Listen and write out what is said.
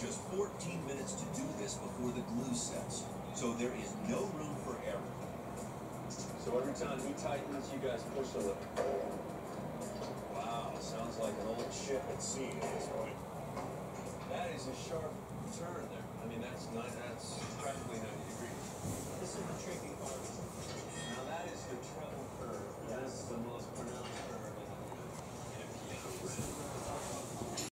just 14 minutes to do this before the glue sets, so there is no room for error. So every time he tightens, you guys push a little. Wow, sounds like an old ship at sea at this point. That is a sharp turn there. I mean, that's practically 90 degrees.